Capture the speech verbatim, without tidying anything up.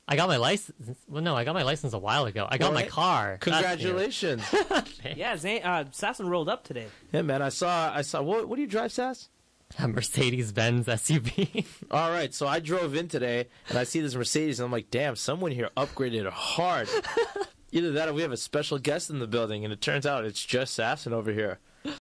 I got my license. Well, no, I got my license a while ago. I got my Alright. car. That's new. Congratulations. Yeah, Zane, uh, Sasson rolled up today. Yeah, man. I saw. I saw. What, what do you drive, Sass? A Mercedes-Benz S U V. All right. So I drove in today, and I see this Mercedes, and I'm like, damn, someone here upgraded hard. Either that, or we have a special guest in the building, and it turns out it's just Sasson over here.